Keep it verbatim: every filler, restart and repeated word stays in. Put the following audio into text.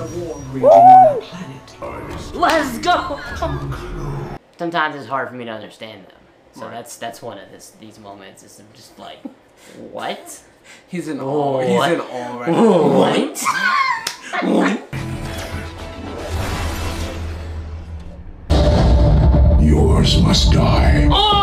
a war raging on our planet. Let's go! Sometimes it's hard for me to understand them. So Right. that's that's one of this, these moments. Is I'm just like, what? He's in awe. He's What? in awe right now. What? Yours must die. Oh!